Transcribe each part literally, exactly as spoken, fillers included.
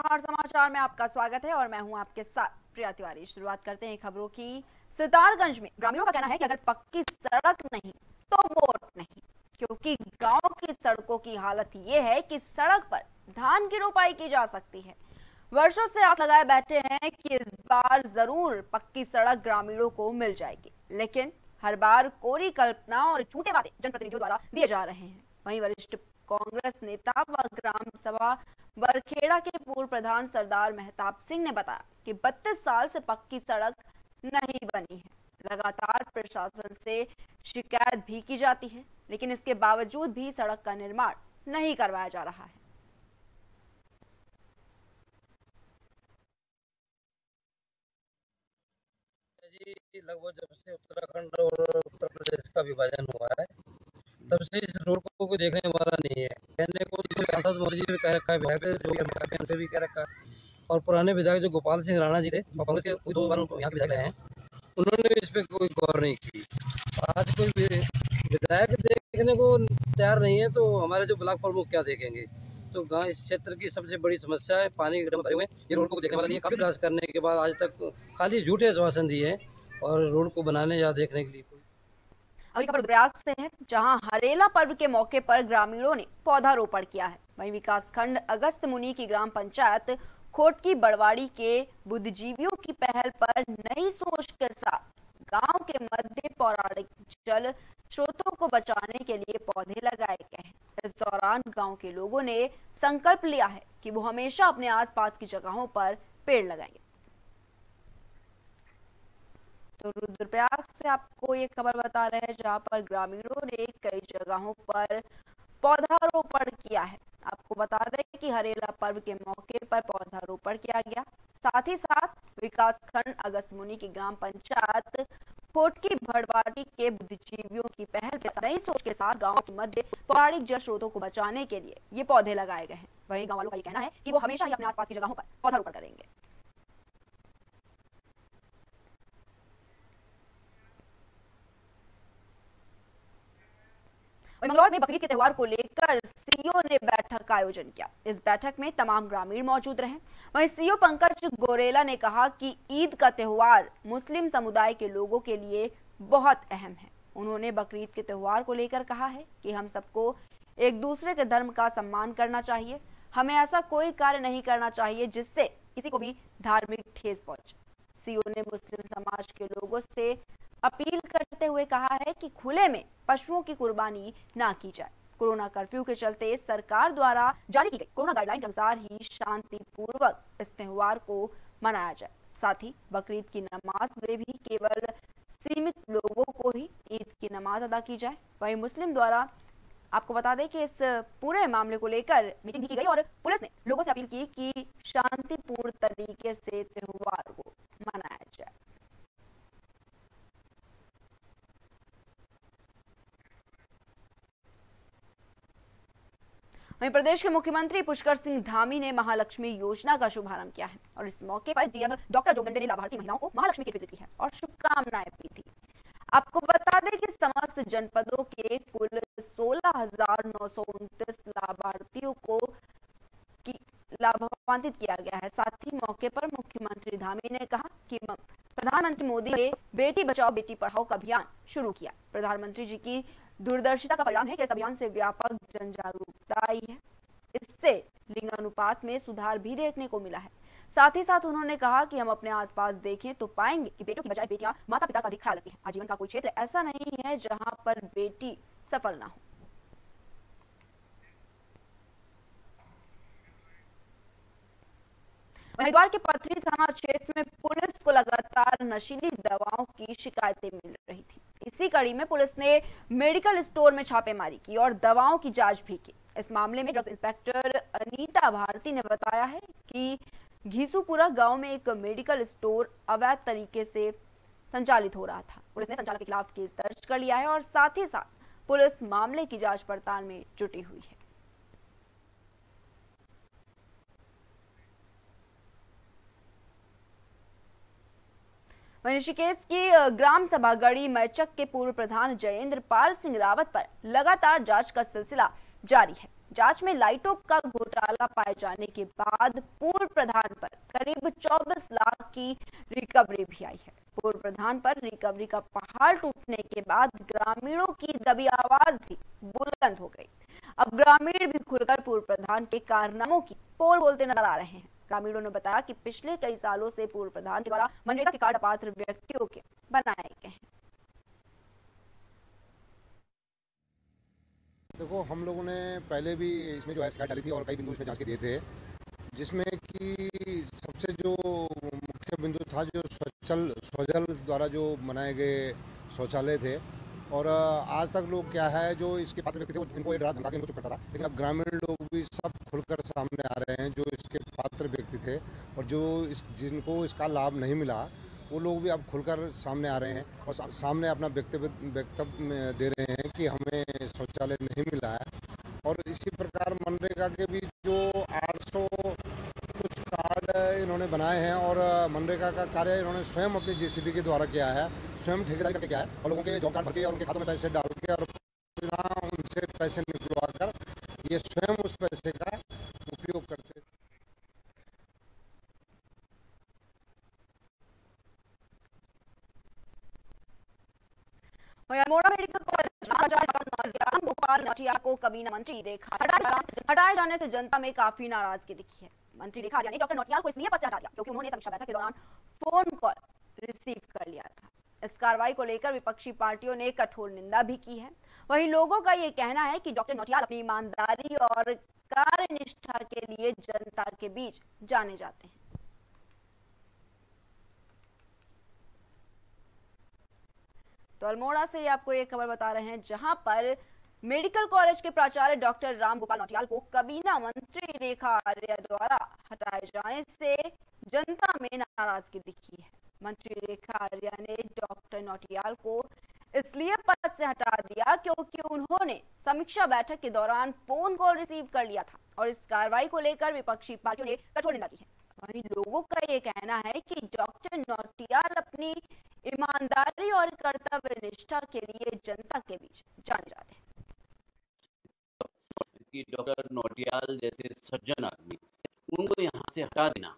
बिहार समाचार में आपका स्वागत है और मैं हूं आपके साथ प्रिया तिवारी। शुरुआत करते हैं खबरों की। सितारगंज में ग्रामीणों का कहना है कि अगर पक्की सड़क नहीं तो वोट नहीं, क्योंकि गांव की सड़कों की हालत ये है कि सड़क पर धान की रोपाई की जा सकती है। वर्षों से आस लगाए बैठे हैं कि इस बार जरूर पक्की सड़क ग्रामीणों को मिल जाएगी, लेकिन हर बार कोरी कल्पना और झूठे वादे जनप्रतिनिधियों द्वारा दिए जा रहे हैं। वहीं वरिष्ठ कांग्रेस नेता व ग्राम सभा बरखेड़ा के पूर्व प्रधान सरदार मेहताब सिंह ने बताया कि बत्तीस साल से पक्की सड़क नहीं बनी है। लगातार प्रशासन से शिकायत भी की जाती है, लेकिन इसके बावजूद भी सड़क का निर्माण नहीं करवाया जा रहा है। जी लगभग जब से उत्तराखंड और उत्तर प्रदेश का विभाजन हुआ है तब से इस रोड को कोई देखने वाला नहीं है। कहने को तो सांसद मोदी जी भी कह रखा है, विधायक जो भी कह रखा है, और पुराने विधायक जो गोपाल सिंह राणा जी थे, कांग्रेस के दो बार यहाँ के विधायक रहे हैं, उन्होंने भी इस पर कोई गौर नहीं की। आज कोई विधायक देखने को तैयार नहीं है तो हमारे जो ब्लॉक प्रमुख क्या देखेंगे। तो गांव इस क्षेत्र की सबसे बड़ी समस्या है, पानी के भरे हुए ये रोड को देखने वाला नहीं है। काफी प्रयास करने के बाद आज तक खाली झूठे आश्वासन दिए हैं और रोड को बनाने या देखने के लिए कोई। अगली खबर रुद्रप्रयाग से है, जहां हरेला पर्व के मौके पर ग्रामीणों ने पौधारोपण किया है। वहीं विकासखंड अगस्त मुनि की ग्राम पंचायत खोटकी बड़वाड़ी के बुद्धिजीवियों की पहल पर नई सोच के साथ गांव के मध्य पौराणिक जल स्रोतों को बचाने के लिए पौधे लगाए गए हैं। इस दौरान गांव के लोगों ने संकल्प लिया है कि वो हमेशा अपने आसपास की जगहों पर पेड़ लगाएंगे। तो रुद्रप्रयाग से आपको ये खबर बता रहे हैं, जहां पर ग्रामीणों ने कई जगहों पर पौधारोपण किया है। आपको बता दें कि हरेला पर्व के मौके पर पौधारोपण किया गया। साथ ही साथ विकासखंड अगस्त मुनि की ग्राम पंचायत खोटकी भड़वाटी के बुद्धिजीवियों की पहल के साथ नई सोच के साथ गांव के मध्य पौराणिक जल स्रोतों को बचाने के लिए ये पौधे लगाए गए हैं। वहीं गांव वालों का ये कहना है कि वो हमेशा ही अपने आसपास की जगहों पर पौधारोपण करेंगे। मंगलौर में बकरीद के त्योहार को लेकर सीओ ने बैठक का आयोजन किया। इस बैठक में तमाम ग्रामीण मौजूद रहे। वहीं सीओ पंकज गोरेला ने कहा कि ईद का त्योहार मुस्लिम समुदाय के लोगों के लिए बहुत अहम है। उन्होंने बकरीद के त्योहार को लेकर कहा है कि हम सबको एक दूसरे के धर्म का सम्मान करना चाहिए। हमें ऐसा कोई कार्य नहीं करना चाहिए जिससे किसी को भी धार्मिक ठेस पहुंचे। सीओ ने मुस्लिम समाज के लोगों से अपील करते हुए कहा है कि खुले में पशुओं की कुर्बानी ना की जाए। कोरोना कर्फ्यू के चलते सरकार द्वारा जारी की गई कोरोना गाइडलाइन के अनुसार ही शांतिपूर्वक इस त्योहार को मनाया जाए। साथ ही बकरीद की नमाज में भी केवल सीमित लोगों को ही ईद की नमाज अदा की जाए। वहीं मुस्लिम द्वारा आपको बता दें कि इस पूरे मामले को लेकर मीटिंग भी की गई और पुलिस ने लोगों से अपील की कि शांतिपूर्ण तरीके से त्योहार को मनाया जाए। वहीं प्रदेश के मुख्यमंत्री पुष्कर सिंह धामी ने महालक्ष्मी योजना का शुभारंभ किया है और इस मौके पर डीएम डॉक्टर जोगंडे ने लाभार्थी महिलाओं को महालक्ष्मी की वितरित की है और शुभकामनाएं दी थी। आपको बता दें कि समस्त जनपदों के कुल सोलह हजार नौ सौ उनतीस लाभार्थियों को लाभान्वित किया गया है। साथ ही मौके पर मुख्यमंत्री धामी ने कहा कि प्रधानमंत्री मोदी ने बेटी बचाओ बेटी पढ़ाओ का अभियान शुरू किया। प्रधानमंत्री जी की दूरदर्शिता का परिणाम है कि इस अभियान से व्यापक जन जागरूकता आई है। इससे लिंग अनुपात में सुधार भी देखने को मिला है। साथ ही साथ उन्होंने कहा कि हम अपने आसपास देखें तो पाएंगे कि बेटों की बजाय बेटियां माता पिता का अधिक ख्याल रखती हैं। आजीवन का कोई क्षेत्र ऐसा नहीं है जहां पर बेटी सफल ना हो। हरिद्वार के पथरी थाना क्षेत्र में पुलिस को लगातार नशीली दवाओं की शिकायतें मिल रही थी। इसी कड़ी में पुलिस ने मेडिकल स्टोर में छापेमारी की और दवाओं की जांच भी की। इस मामले में ड्रग्स इंस्पेक्टर अनीता भारती ने बताया है कि घीसूपुरा गांव में एक मेडिकल स्टोर अवैध तरीके से संचालित हो रहा था। पुलिस ने संचालक के खिलाफ केस दर्ज कर लिया है और साथ ही साथ पुलिस मामले की जांच पड़ताल में जुटी हुई है। ऋषिकेश की ग्राम सभा गढ़ी मैचक के पूर्व प्रधान जयेंद्र पाल सिंह रावत पर लगातार जांच का सिलसिला जारी है। जांच में लाइटों का घोटाला पाए जाने के बाद पूर्व प्रधान पर करीब चौबीस लाख की रिकवरी भी आई है। पूर्व प्रधान पर रिकवरी का पहाड़ टूटने के बाद ग्रामीणों की दबी आवाज भी बुलंद हो गई। अब ग्रामीण भी खुलकर पूर्व प्रधान के कारनामों की पोल बोलते नजर आ रहे हैं। ग्रामीणों ने बताया कि पिछले कई सालों से पूर्व प्रधान के द्वारा मनरेगा के कार्ड अपात्र व्यक्तियों के बनाए गए हैं। देखो, हम लोगों ने पहले भी इसमें जो है शिकायत डाली थी और कई बिंदु इसमें जांच के दिए थे, जिसमें कि सबसे जो मुख्य बिंदु था जो स्वचल स्वजल द्वारा जो बनाए गए शौचालय थे। और आज तक लोग क्या है जो इसके पात्र व्यक्ति थे इनको डरा धमका के इनको चुप करता था, लेकिन अब ग्रामीण लोग भी सब खुलकर सामने आ रहे हैं जो इसके पात्र व्यक्ति थे और जो इस जिनको इसका लाभ नहीं मिला वो लोग भी अब खुलकर सामने आ रहे हैं और सा, सामने अपना वक्तव्य वक्तव्य दे रहे हैं कि हमें शौचालय नहीं मिला है। और इसी प्रकार मनरेगा के भी जो आठ सौ कुछ कार्ड इन्होंने बनाए हैं और मनरेगा का कार्य इन्होंने स्वयं अपनी जेसीबी के द्वारा किया है, स्वयं ठेकेदारी करके किया है और लोगों के जॉब कार्ड भर के और उनके खातों में पैसे डाल के और बिना उनसे पैसे निकलवा कर ये स्वयं उस पैसे का उपयोग करते। अल्मोड़ा मेडिकल कॉलेज भोपाल नौटियाल को कबीना मंत्री रेखा हटाए जाने से जनता में काफी नाराजगी दिखी है। मंत्री रेखा ने डॉक्टर नौटियाल को इसलिए पद से हटा दिया क्योंकि उन्होंने समीक्षा बैठक के दौरान फोन कॉल रिसीव कर लिया था। इस कार्रवाई को लेकर विपक्षी पार्टियों ने कठोर निंदा भी की है। वहीं लोगों का ये कहना है कि डॉक्टर नौटियाल अपनी ईमानदारी और कार्यनिष्ठा के लिए जनता के बीच जाने जाते हैं। तो अल्मोड़ा से आपको ये खबर बता रहे हैं जहां पर मेडिकल कॉलेज के प्राचार्य डॉक्टर राम गोपाल नौटियाल को कबीना मंत्री रेखा आर्या द्वारा हटाए जाने से जनता में नाराजगी दिखी है। मंत्री रेखा आर्या ने डॉक्टर नौटियाल को इसलिए पद से हटा दिया क्योंकि उन्होंने समीक्षा बैठक के दौरान फोन कॉल रिसीव कर लिया था और इस कार्रवाई को लेकर विपक्षी पार्टियों ने कठोर निंदा की है। वहीं लोगों का ये कहना है कि डॉक्टर नौटियाल अपनी ईमानदारी और कर्तव्य निष्ठा के लिए जनता के बीच जाने जाते हैं। कि डॉक्टर नौटियाल जैसे सज्जन आदमी उनको यहाँ से हटा देना,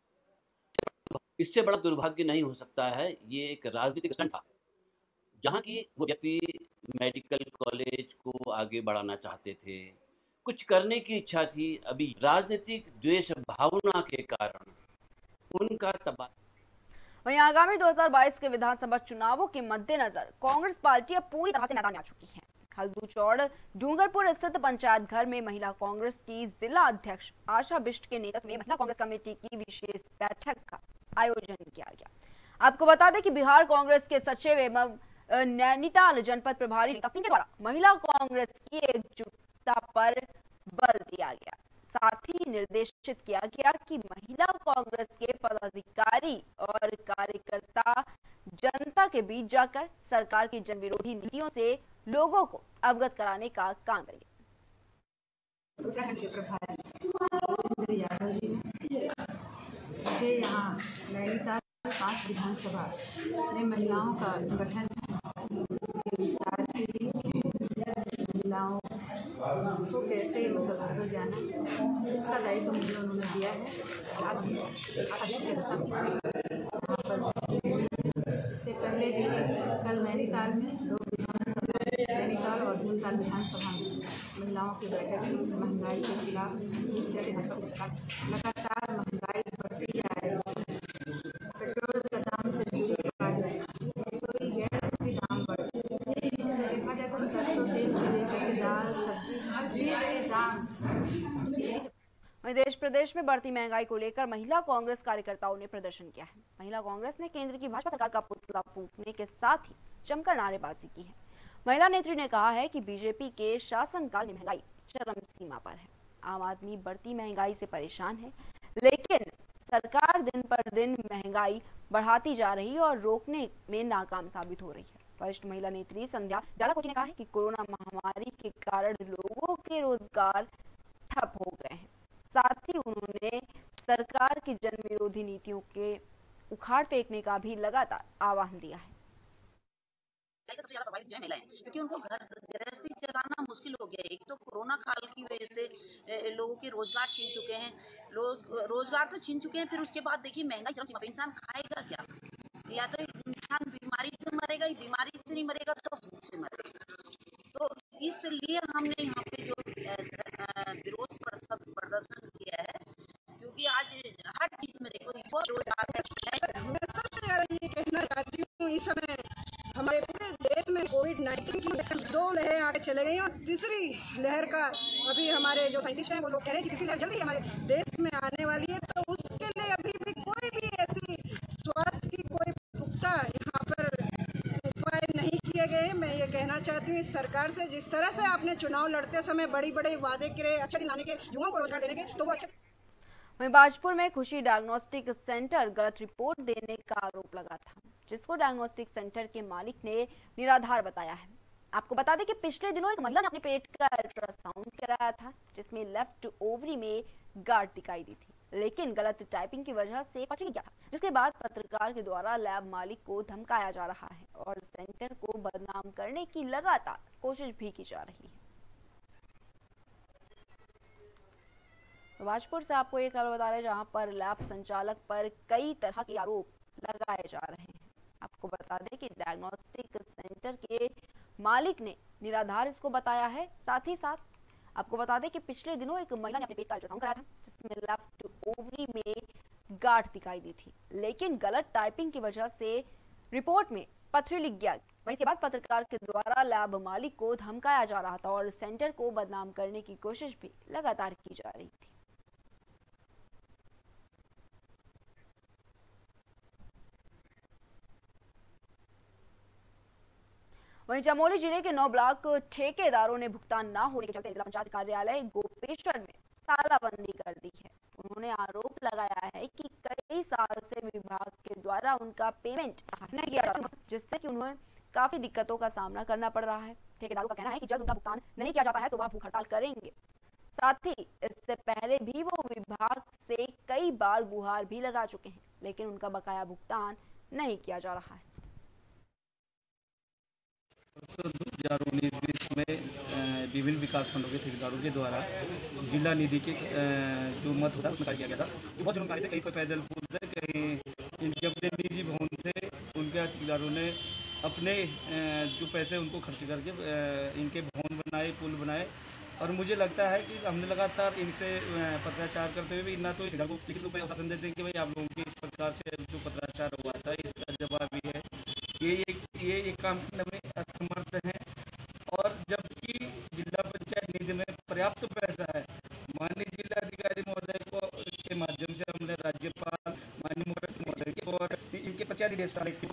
इससे बड़ा दुर्भाग्य नहीं हो सकता है। ये एक राजनीतिक स्टंट था, जहाँ की वो व्यक्ति मेडिकल कॉलेज को आगे बढ़ाना चाहते थे, कुछ करने की इच्छा थी। अभी राजनीतिक द्वेष भावना के कारण उनका तबादला। वहीं आगामी दो हज़ार बाईस के विधानसभा चुनावों के मद्देनजर कांग्रेस पार्टी अब पूरी तरह से मैदान में आ चुकी है। हल्दूचौड़ डूंगरपुर स्थित पंचायत घर में महिला कांग्रेस की जिला अध्यक्ष आशा बिष्ट के नेतृत्व में महिला कांग्रेस कमेटी की विशेष बैठक का आयोजन किया गया। आपको बता दें कि बिहार कांग्रेस के सचिव एवं नैनीताल जनपद प्रभारी रीता सिंह के द्वारा महिला कांग्रेस की एकजुटता पर बल दिया गया। साथ ही निर्देशित किया गया कि महिला कांग्रेस के पदाधिकारी और कार्यकर्ता जनता के बीच जाकर सरकार की जन विरोधी नीतियों से लोगों को अवगत कराने का काम करेंगे। उत्तराखंड के प्रभारी यादव जी ने मुझे यहाँ नैनीताल पांच विधानसभा में महिलाओं का संगठन इसके विस्तार के लिए महिलाओं को कैसे मतलब आगे जाना, इसका दायित्व मुझे उन्होंने दिया है। आज यहाँ पर इससे पहले भी कल नैनीताल में दो विधानसभा नैनीताल और भूलताल विधानसभा में महिलाओं की बैठक में महंगाई के खिलाफ इस तरह लगातार महंगाई बढ़ती जा रही है। पेट्रोल का दाम से जुड़ी रसोई गैस के दाम बढ़ते, देखा जाए तो सरसों तेल से लेकर दाल सब्जी हर चीज के दाम। देश प्रदेश में बढ़ती महंगाई को लेकर महिला कांग्रेस कार्यकर्ताओं ने प्रदर्शन किया है। महिला कांग्रेस ने केंद्र की भाजपा सरकार का पुतला फूंकने के साथ ही जमकर नारेबाजी की है। महिला नेत्री ने कहा है कि बीजेपी के शासनकाल में महंगाई चरम सीमा पर है। आम आदमी बढ़ती महंगाई से परेशान है, लेकिन सरकार दिन पर दिन महंगाई बढ़ाती जा रही है और रोकने में नाकाम साबित हो रही है। वरिष्ठ महिला नेत्री संध्या जालाकोची ने कहा है कि कोरोना महामारी के कारण लोगों के रोजगार ठप हो गए हैं। साथ ही उन्होंने सरकार की जन विरोधी नीतियों के उखाड़ फेंकने का भी लगातार आह्वान दिया है। सबसे ज्यादा प्रभावित जो है महिलाएं, क्योंकि उनको घर गृहस्थी चलाना मुश्किल हो गया है। एक तो कोरोना काल की वजह से लोगों के रोजगार छीन चुके हैं, लोग रोजगार तो छीन चुके हैं, फिर उसके बाद देखिए महंगाई चरम सीमा पे, इंसान खाएगा क्या? या तो इंसान बीमारी से मरेगा, ही बीमारी से नहीं मरेगा तो भूख से मरेगा। तो इसलिए हमने यहाँ पे जो विरोध प्रदर्शन किया है, क्योंकि आज हर चीज में देखो रोजगार है। मैं सबसे ज्यादा ये कहना चाहती हूँ, इस समय हमारे पूरे देश में कोविड नाइन्टीन की दो लहरें आगे चले गई और तीसरी लहर का अभी हमारे जो साइंटिस्ट हैं वो लोग कह रहे हैं कि तीसरी लहर जल्दी हमारे देश में आने वाली है। तो उसके लिए अभी भी कोई भी ऐसी स्वास्थ्य की कोई पुख्ता यहाँ पर उपाय नहीं किए गए। मैं ये कहना चाहती हूँ इस सरकार से, जिस तरह से आपने चुनाव लड़ते समय बड़ी बड़ी वादे करे अच्छे दिन लाने के, युवाओं को रोजगार देने के, तो वो अच्छे। वहीं बाजपुर में खुशी डायग्नोस्टिक सेंटर गलत रिपोर्ट देने का आरोप लगा था, जिसको डायग्नोस्टिक सेंटर के मालिक ने निराधार बताया है। आपको बता दें कि पिछले दिनों एक महिला ने अपने पेट का अल्ट्रासाउंड कराया था, जिसमें लेफ्ट ओवरी में गांठ दिखाई दी थी, लेकिन गलत टाइपिंग की वजह से पता चल गया था, जिसके बाद पत्रकार के द्वारा लैब मालिक को धमकाया जा रहा है और सेंटर को बदनाम करने की लगातार कोशिश भी की जा रही है। बाजपुर से आपको एक खबर बता रहे हैं, जहां पर लैब संचालक पर कई तरह के आरोप लगाए जा रहे हैं। आपको बता दें कि डायग्नोस्टिक सेंटर के मालिक ने निराधार इसको बताया है। साथ ही साथ आपको बता दें कि पिछले दिनों एक महिला ने अपने पेट का अल्ट्रासाउंड कराया था, जिसमें लेफ्ट ओवरी में गांठ दिखाई दी थी, लेकिन गलत टाइपिंग की वजह से रिपोर्ट में पथरी लिख गया। वहीं इसके बाद पत्रकार के द्वारा लैब मालिक को धमकाया जा रहा था और सेंटर को बदनाम करने की कोशिश भी लगातार की जा रही थी। वहीं चमोली जिले के नौ ब्लॉक ठेकेदारों ने भुगतान न होने के चलते जिला पंचायत कार्यालय गोपेश्वर में तालाबंदी कर दी है। उन्होंने आरोप लगाया है कि कई साल से विभाग के द्वारा उनका पेमेंट नहीं किया जाता, जिससे कि उन्हें काफी दिक्कतों का सामना करना पड़ रहा है। ठेकेदारों का कहना है कि जब उनका भुगतान नहीं किया जाता है तो वह भूख हड़ताल करेंगे। साथ ही इससे पहले भी वो विभाग से कई बार गुहार भी लगा चुके हैं, लेकिन उनका बकाया भुगतान नहीं किया जा रहा है। दो हजार उन्नीस बीस में विभिन्न विकास खंडों के ठेकेदारों के द्वारा जिला निधि के जो मत होता है उसमें कार्य किया गया था। बहुत जानकारी थे, कहीं पर पैदल पुल थे, कहीं इनके अपने निजी भवन थे। उनके ठेकेदारों ने अपने जो पैसे उनको खर्च करके इनके भवन बनाए, पुल बनाए। और मुझे लगता है कि हमने लगातार इनसे पत्राचार करते हुए भी ना तो ठेकेदार को लिखित रूप में आश्वासन देते हैं कि भाई आप लोगों के इस प्रकार से जो पत्राचार हुआ था इसका जवाब ये है, ये एक ये एक काम करने में असमर्थ है। और जबकि जिला पंचायत निधि में पर्याप्त पैसा है, माननीय जिला अधिकारी महोदय को के माध्यम से हमने राज्यपाल माननीय मुख्यमंत्री महोदय को और इनके पंचायत निदेशालय की।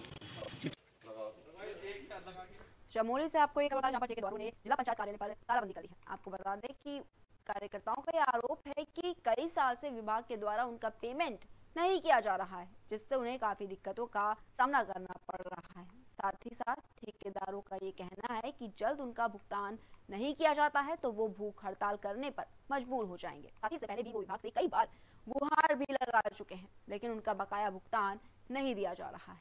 चमोली से आपको एक खबर जहां पर ठेकेदारों ने जिला पंचायत कार्यालय पर तालाबंदी कर दी है। आपको बता दें कि कार्यकर्ताओं का यह आरोप है कि कई साल से विभाग के द्वारा उनका पेमेंट नहीं किया जा रहा है, जिससे उन्हें काफी दिक्कतों का सामना करना पड़ रहा है। साथ ही साथ ठेकेदारों का ये कहना है कि जल्द उनका भुगतान नहीं किया जाता है तो वो भूख हड़ताल करने पर मजबूर हो जाएंगे। साथ ही से पहले भी वो विभाग से कई बार गुहार भी लगा चुके हैं, लेकिन उनका बकाया भुगतान नहीं दिया जा रहा है।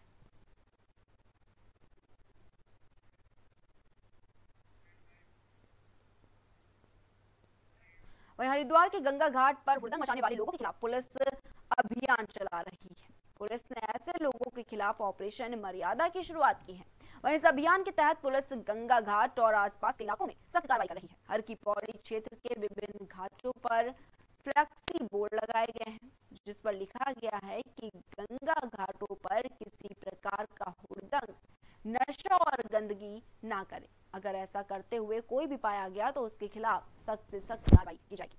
वहीं हरिद्वार के गंगा घाट पर हुड़दंग मचाने वाले लोगों के खिलाफ पुलिस अभियान चला रही है। पुलिस ने ऐसे लोगों के खिलाफ ऑपरेशन मर्यादा की शुरुआत की है। वहीं इस अभियान के तहत पुलिस गंगा घाट और आसपास के इलाकों में सख्त कार्रवाई कर रही है। हर की पौड़ी क्षेत्र के विभिन्न घाटों पर फ्लैक्सी बोर्ड लगाए गए हैं, जिस पर लिखा गया है कि गंगा घाटों पर किसी प्रकार का हुड़दंग, नशा और गंदगी ना करें। अगर ऐसा करते हुए कोई भी पाया गया तो उसके खिलाफ सख्त से सख्त कार्रवाई की जाएगी।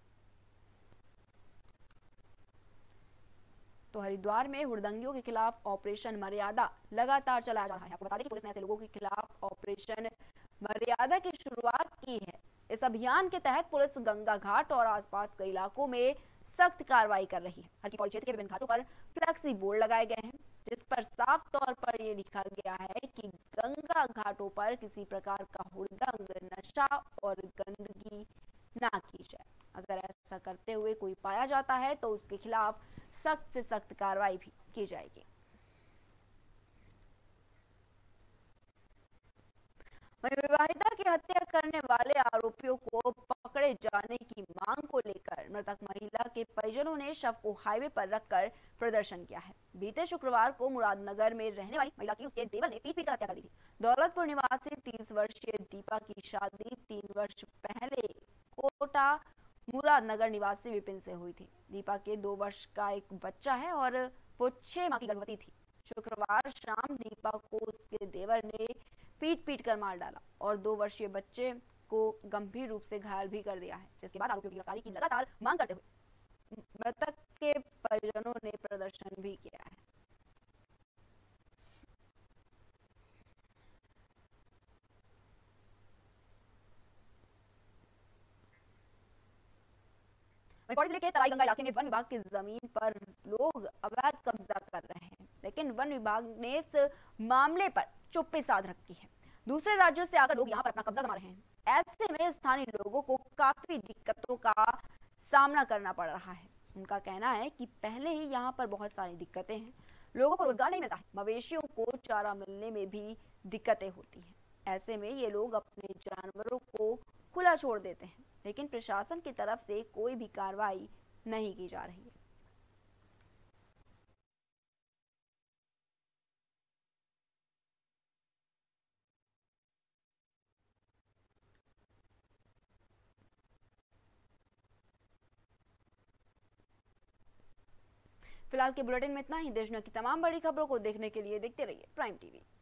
तो हरिद्वार में हुड़दंगियों के खिलाफ ऑपरेशन मर्यादा लगातार चलाया जा रहा है। आपको बता दें कि पुलिस ने ऐसे लोगों के खिलाफ ऑपरेशन मर्यादा की शुरुआत की है। इस अभियान के तहत पुलिस गंगा घाट और आसपास के इलाकों में सख्त कार्रवाई कर रही है। हर की पौड़ी क्षेत्र के विभिन्न घाटों पर फ्लैक्सी बोर्ड लगाए गए हैं, जिस पर साफ तौर पर यह लिखा गया है कि गंगा घाटों पर किसी प्रकार का हुड़दंग, नशा और गंदगी ना की जाए। अगर ऐसा करते हुए कोई पाया जाता है तो उसके खिलाफ सख्त से सख्त कार्रवाई भी की जाएगी। वहीं विवाहिता की हत्या करने वाले आरोपियों को पकड़े जाने की मांग को लेकर मृतक महिला के परिजनों ने शव को हाईवे पर रखकर प्रदर्शन किया है। बीते शुक्रवार को मुरादनगर में रहने वाली महिला की उसके देवर ने पीट पीट कर हत्या कर दी थी। दौलतपुर निवासी तीस वर्षीय दीपा की शादी तीन वर्ष पहले कोटा मुरादनगर निवासी विपिन से हुई थी। दीपा के दो वर्ष का एक बच्चा है और वो छह माह की गर्भवती थी। शुक्रवार शाम दीपा को उसके देवर ने पीट पीट कर मार डाला और दो वर्षीय बच्चे को गंभीर रूप से घायल भी कर दिया है, जिसके बाद आरोपियों की गिरफ्तारी की लगातार मांग करते हुए मृतक के परिजनों ने प्रदर्शन भी किया है। जिले के तराई गंगा इलाके में वन विभाग की जमीन पर लोग अवैध कब्जा कर रहे हैं, लेकिन वन विभाग ने इस मामले पर चुप्पी साध रखी है। दूसरे राज्यों से आकर लोग यहां पर अपना कब्जा जमा रहे हैं। ऐसे में स्थानीय लोगों को काफी दिक्कतों का सामना करना पड़ रहा है। उनका कहना है कि पहले ही यहां पर बहुत सारी दिक्कतें हैं, लोगों को रोजगार नहीं मिलता है, मवेशियों को चारा मिलने में भी दिक्कतें होती हैं। ऐसे में ये लोग अपने जानवरों को खुला छोड़ देते हैं, लेकिन प्रशासन की तरफ से कोई भी कार्रवाई नहीं की जा रही है। फिलहाल के बुलेटिन में इतना ही। देश दुनिया की तमाम बड़ी खबरों को देखने के लिए देखते रहिए प्राइम टीवी।